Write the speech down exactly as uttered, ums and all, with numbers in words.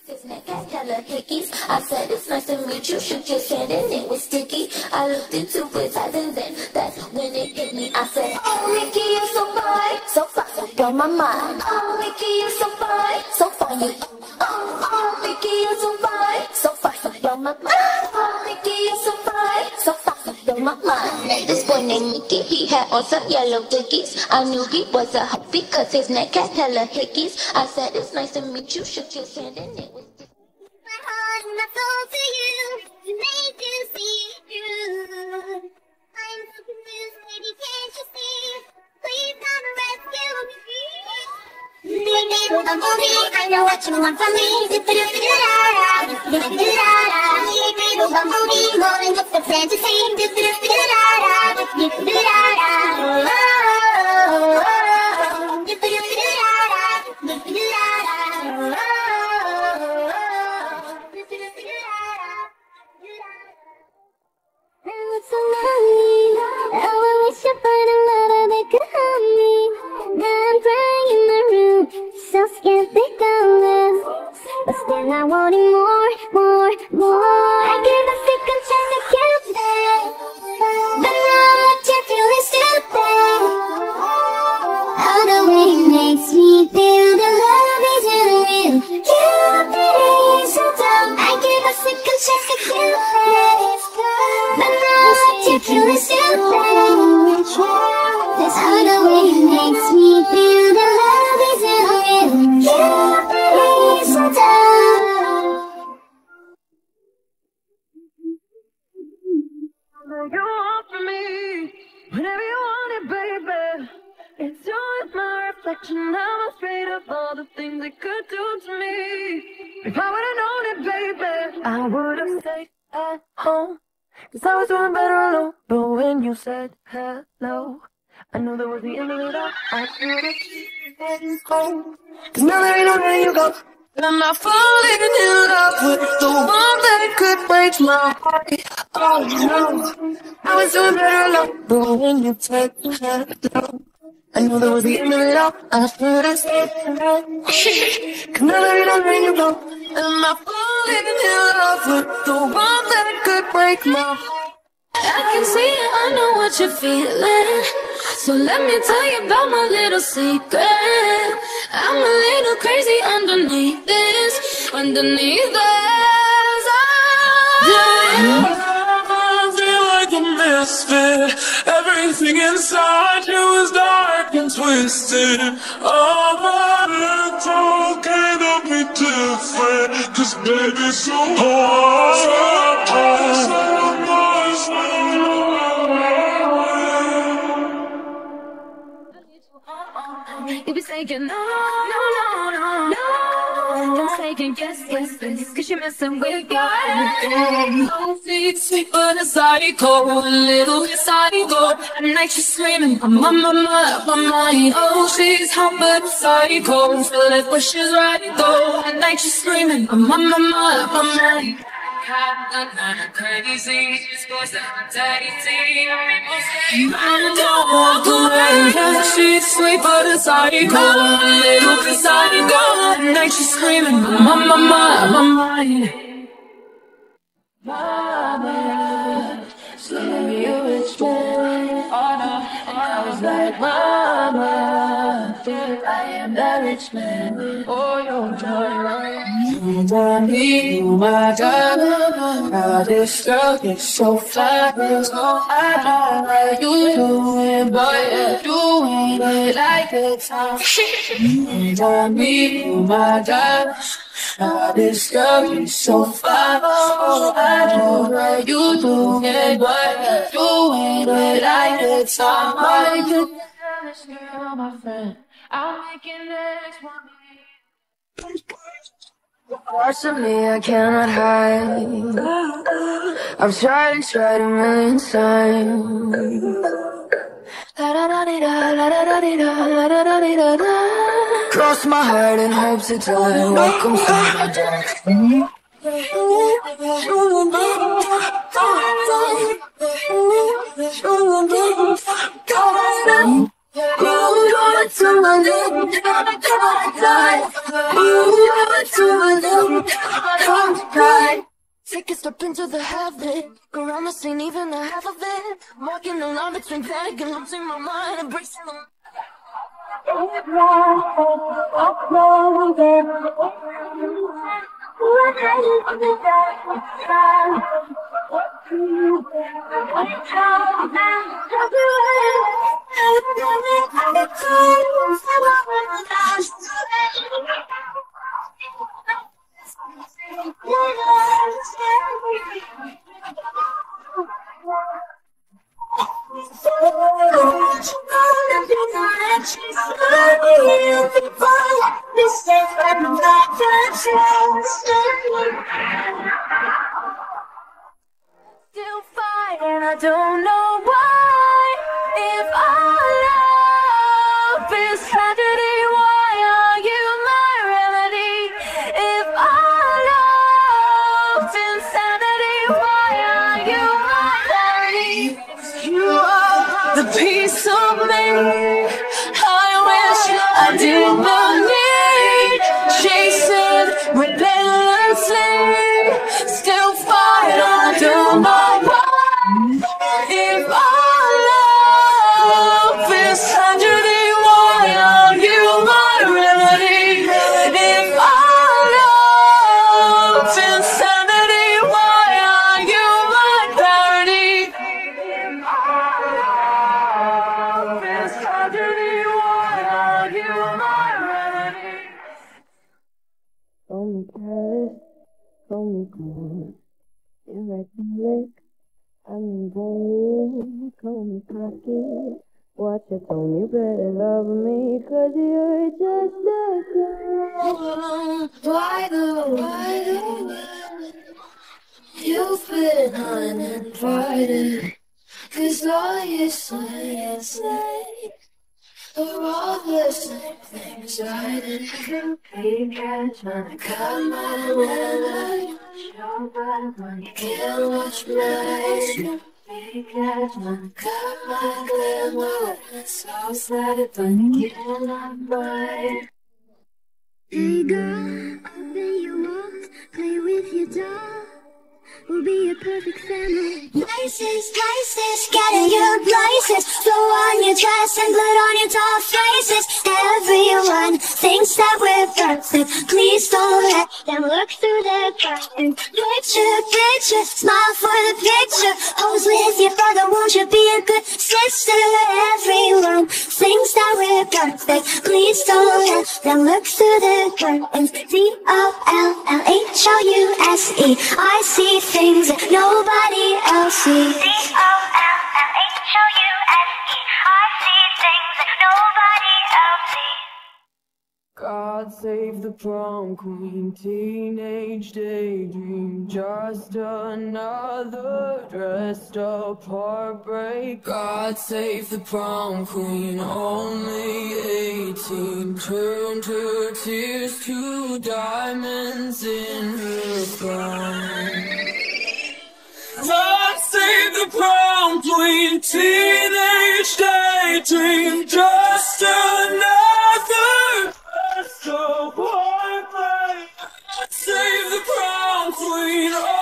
Hella hickeys. I said it's nice to meet you. Shook your hand and it was sticky. I looked into his eyes and then that's when it hit me. I said, oh Mickey, you're so fine, so fine, so blow my mind. Oh Mickey, you're so fine, so fine. You, oh, oh Mickey, you're so fine, so fine, so blow my mind. Oh Mickey, you're so fine, so fine, so blow my mind. Met this boy named Mickey. He had on some yellow dickies. I knew he was a hoe because his neck had hella hickeys. I said it's nice to meet you. Shook your hand and it was. My soul to you, to make you see through. I'm so confused, baby, can't you see? Please come and rescue me. Big little bumblebee, I know what you want from me. Do-do-do-do-da-da, do-do-do-do-da-da. Big little bumblebee, more than just a fantasy. Do-do-do-do-da-da, do-do-do-do-da-da. Oh, oh, oh, do-do-do-do-da-da, do-do-do-do-da-da. So lonely, oh, I wish I find a lover that could help me. Now I'm crying in my room, so scared they don't love. But still I wanting more, more, more. I gave a second chance to kill them, but now I'm just feeling stupid. All the way it makes me feel the love isn't real. Cupid is so dumb. I gave a second chance to kill them, but now you're feeling stupid. That's how the way it makes me feel the love isn't real. Cupid is so dumb. You want from me whenever you want it, baby. It's you and my reflection. I'm afraid of all the things it could do to me. If I would've known it, baby, I would've stayed at home. Cause I was doing better alone. But when you said hello, I knew that was the end of it all. I should've let you go. Cause now there ain't nowhere you go. And I'm not falling in love with the one that could break my heart. Oh no, I was doing better alone. But when you said hello, I knew that was the end of it all. I should've said hello. Cause now there ain't nowhere you go. And I'm not falling in love with the one that could break my heart. I can see it, I know what you're feeling. So let me tell you about my little secret. I'm a little crazy underneath this, underneath this. Oh, I feel like a misfit. Everything inside you is dark and twisted. Oh, but it's okay to be different. Cause baby, so hard, so hard, so hard, so you be saying no, no, no, no, no. Don't say yes, yes, yes. Cause you're messing with your head. Oh, sweet, sweet, but a psycho. A little bit psycho. At night she's screaming, I'm on my mind, my mind. Oh, she's hot but a psycho. Feel it where she's right, though. At night she's screaming, I'm on my mind, my mind. Crazy, she's going to daisy. I don't walk away. She's sweet but a psycho. A little bit psycho. At night she's screaming, I'm on my mind, my mind. Mama, slim you rich man. Oh no, and I was like, Mama, I am that rich man. Oh, you're joy. And I need you, my God. How this girl gets so fly, so I don't like you doing, but you're doing it like a time. And I need you, my God. How this girl gets so fly, so I don't like you doing it, but you're doing it like a time. I could tell this girl, my friend, I'll make it next one. Parts of me I cannot hide. I've tried and tried a million times. Cross my heart and hope to die. Welcome to my dark. To my lip, to my Oh God. Take a step into the heaven. Go around the scene, even the half of it. Walking the line between panic and losing my mind. Embracing the still fighting, I don't know why. If our love is tragedy, why are you my remedy? If our love's insanity, why are you my remedy? You are the piece of me I wish I did not need. Chasing relentlessly, still fight, I don't know why. If our love is tragedy, why are you my remedy? If our love's insanity, why are you my parody? If our love is tragedy, why are you my remedy? Call me careless, call me cool. You're right, lick. I'm bold, call me cocky. Watch it, don't you better love me, cause you're just a girl. Why the, why the, you've been uninvited, cause all you say and say are all the same things I did. You can't try to cut my melody. You can't watch my skin. You can't try to cut my glamour. It's so sad, but you cannot buy. Hey girl, open your walls, play with your doll. We'll be a perfect family. Laces, laces, getting your places. Flow on your dress and blood on your tall faces. Everyone thinks that we're perfect. Please don't let them look through their curtains. Picture, picture, smile for the picture. Pose with your brother, won't you be a good sister? Everyone thinks that we're perfect. Please don't let them look through their curtains. D O L L H O U S E. I see things that nobody else sees. D O L L H O U S E. I see things that nobody else sees. God save the prom queen, teenage daydream, just another dressed up heartbreak. God save the prom queen, only eighteen, turned her tears to diamonds in her crown. God save the prom queen, teenage daydream, just another so heartbreak. God save the prom queen.